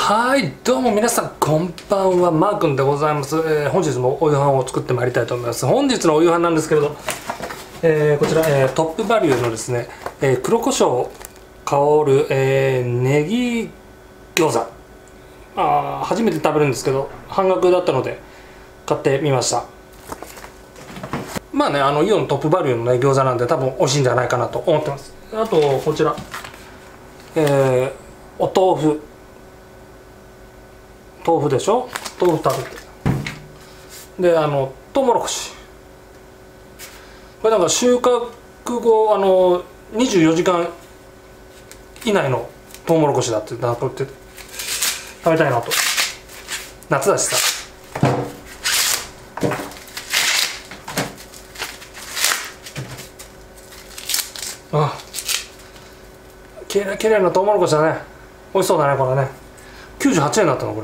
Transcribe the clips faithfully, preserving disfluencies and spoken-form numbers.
はい、どうも皆さんこんばんは、マー君でございます。えー、本日もお夕飯を作ってまいりたいと思います。本日のお夕飯なんですけれど、えー、こちら、えー、トップバリューのですね、えー、黒胡椒香る、えー、ネギ餃子。あー、初めて食べるんですけど半額だったので買ってみました。まあね、あのイオントップバリューのね餃子なんで多分美味しいんじゃないかなと思ってます。あとこちら、えー、お豆腐豆腐でしょ、豆腐食べて、であのトウモロコシ、これなんか収穫後あのにじゅうよじかん以内のトウモロコシだってなって食べたいなと、夏だしさ。あ、きれいきれいなトウモロコシだね。美味しそうだねこれね。きゅうじゅうはちえんだったのこれ。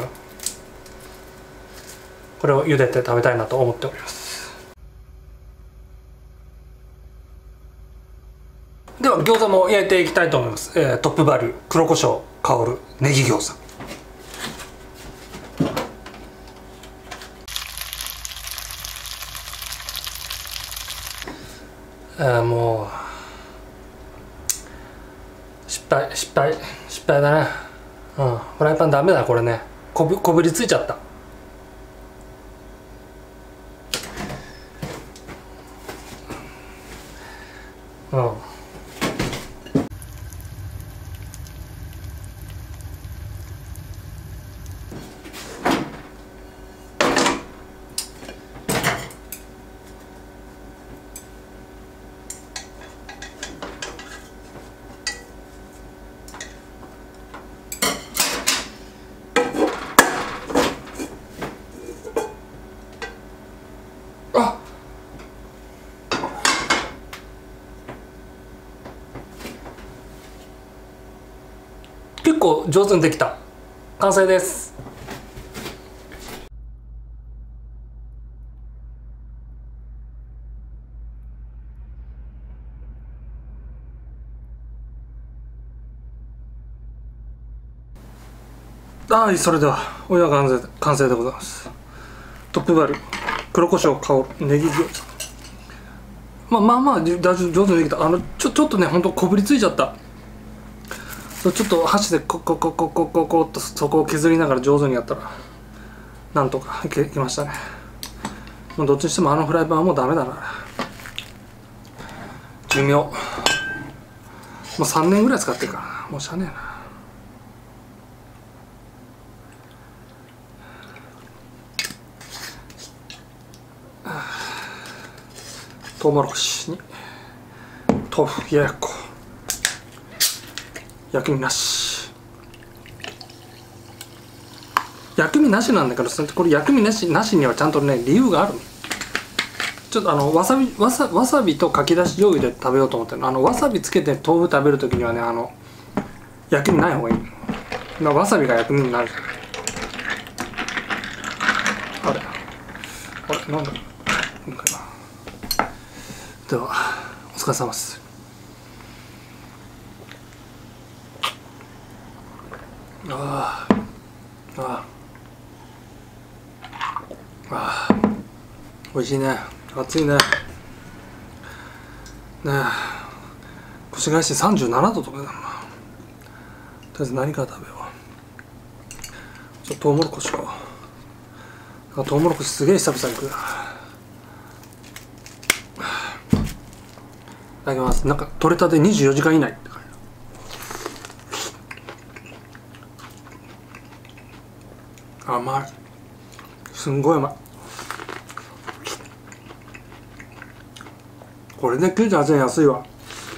これを茹でて食べたいなと思っております。では餃子も焼いていきたいと思います。えー、トップバリュー黒胡椒香るネギ餃子。えー、もう失敗失敗失敗だね。うん、フライパンダメだこれね。こびこびりついちゃった。うん。あ、結構上手にできた。完成です。はい、それではお湯が完成完成でございます。トップバリュー黒胡椒香るネギ餃子。まあまあまあ上手上手にできた。あのちょちょっとね、ほんとこびりついちゃった。ちょっと箸でコッコッコッコッコッコッコッとそこを削りながら上手にやったらなんとかいけいきましたね。もうどっちにしてもあのフライパンはもうダメだな。寿命もうさんねんぐらい使ってるからな。もうしゃあねえな。トウモロコシに豆腐ややっこ、薬味なし。薬味なしなんだけど、これ薬味なしなしにはちゃんとね理由がある。ちょっとあのわさびわさわさびとかきだし醤油で食べようと思ってる。あのわさびつけて豆腐食べるときにはね、あの薬味ない方がいい。まあ、わさびが薬味になるじゃん。あれあれなんだろう。ではお疲れ様です。ああああああ、おいしいね。暑いね。ねえ、腰がしてさんじゅうななどとかだな。とりあえず何から食べよう。ちょっとトウモロコシを。トウモロコシすげえ久々に食うな。いただきます。なんか取れたてにじゅうよじかん以内って書いてある。甘い。すんごい甘い。これできゅうじゅうはちえん安いわ。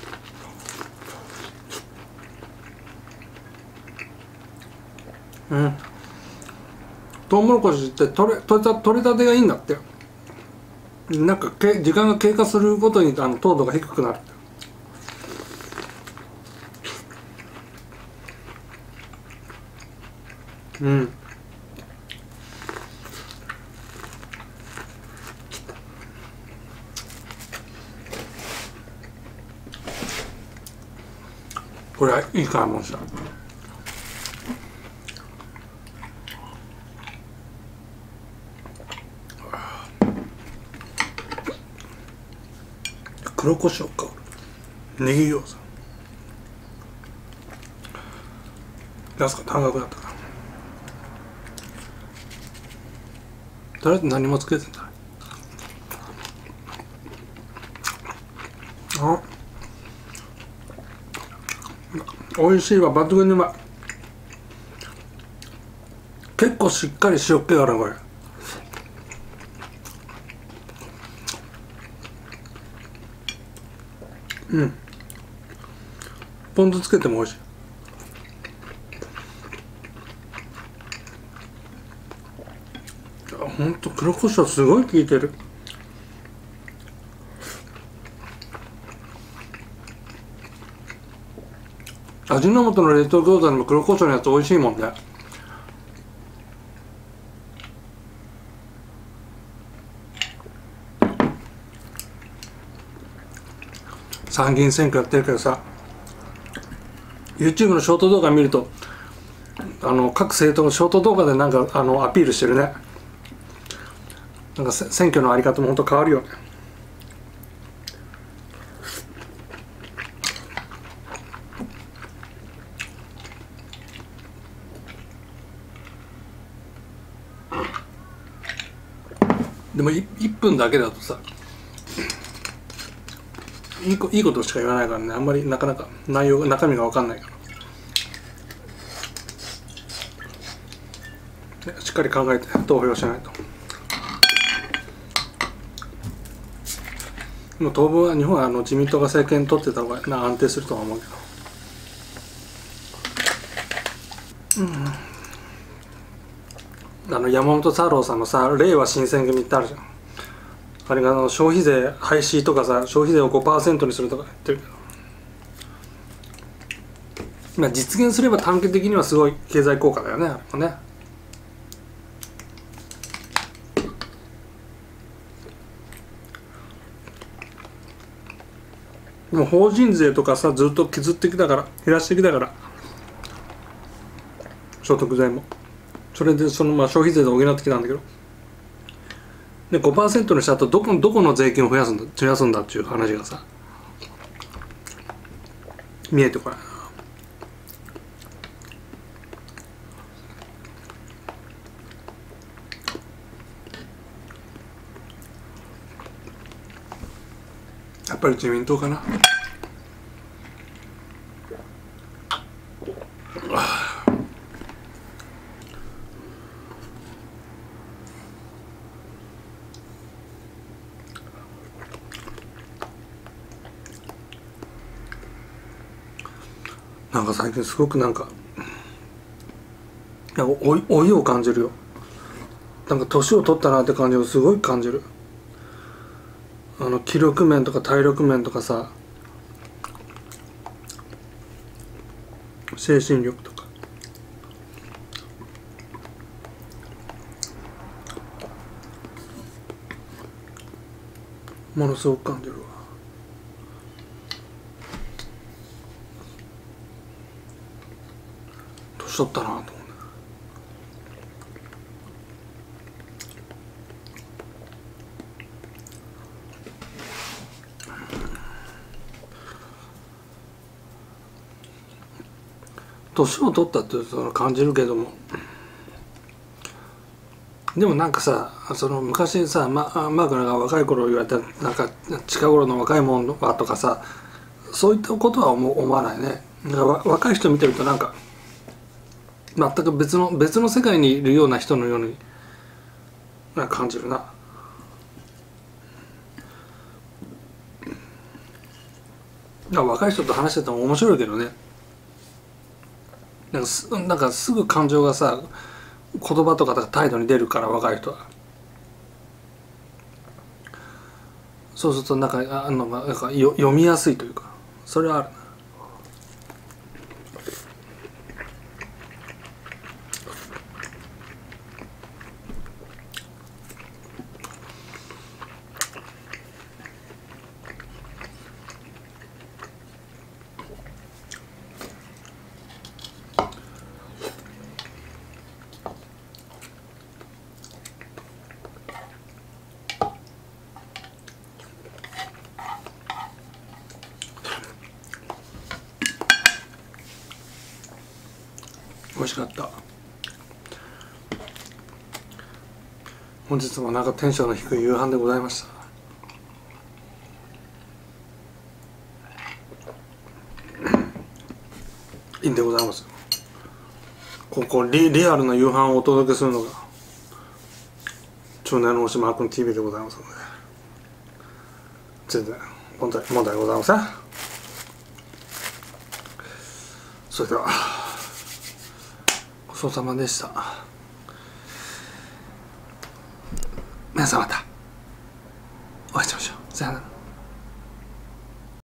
うん。トウモロコシって取れ取れた取れたてがいいんだって。なんかけ時間が経過するごとにあの糖度が低くなる。うん。これはいい買い物した。 黒胡椒香るネギ餃子安かった、半額だったな。とりあえず何もつけずにだ。あ、美味しいわ、抜群にうまい。結構しっかり塩気があるなこれ。うん、ポン酢つけても美味しい。ほんと黒胡椒すごい効いてる。味の素の冷凍餃子にも黒胡椒のやつ美味しいもんね。参議院選挙やってるけどさ、 YouTube のショート動画見ると、あの各政党のショート動画でなんかあのアピールしてるね。なんか選挙のあり方も本当変わるよね。でもいいっぷんだけだとさ、いいこ、いいことしか言わないからね、あんまりなかなか内容中身が分かんないから、しっかり考えて投票しないと。もう当分は日本はあの自民党が政権取ってた方がな安定するとは思うけど、うん、あの山本太郎さんのさ、令和新選組ってあるじゃん。あれがあの消費税廃止とかさ、消費税を ごパーセント にするとか言ってるけど、まあ実現すれば短期的にはすごい経済効果だよね、あれもね。でも法人税とかさ、ずっと削ってきたから、減らしてきたから、所得税もそれでそのまあ消費税で補ってきたんだけど、で ごパーセント にしたとどこどこの税金を増やすんだ増やすんだっていう話がさ見えてこない。やっぱり自民党かな。なんか最近すごくなんかなんか老い老いを感じるよ。なんか年を取ったなって感じをすごい感じる。あの気力面とか体力面とかさ、精神力とかものすごく感じるわ。年取ったなと思うね。年を取ったってその感じるけども、でもなんかさ、その昔さ、ママークが若い頃言われたなんか近頃の若いもんはとかさ、そういったことは思思わないね。だから若い人見てるとなんか全く別の別の世界にいるような人のように感じるな。若い人と話してても面白いけどね。なんか す, なんかすぐ感情がさ、言葉とか態度に出るから、若い人は。そうするとなんかあのなんかよ読みやすいというか、それはあるな。 美味しかった。本日もなんかテンションの低い夕飯でございました。いいんでございます。ここ リ, リアルな夕飯をお届けするのが中年のおしまくん ティーブイ でございますので、全然問題問題ございません。それではごちそうさまでした。皆さんまたお会いしましょう。さよなら。